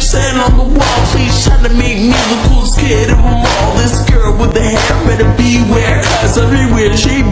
stand on the wall. Please trying to make me the coolest kid of them all. This girl with the hair better beware, cause everywhere she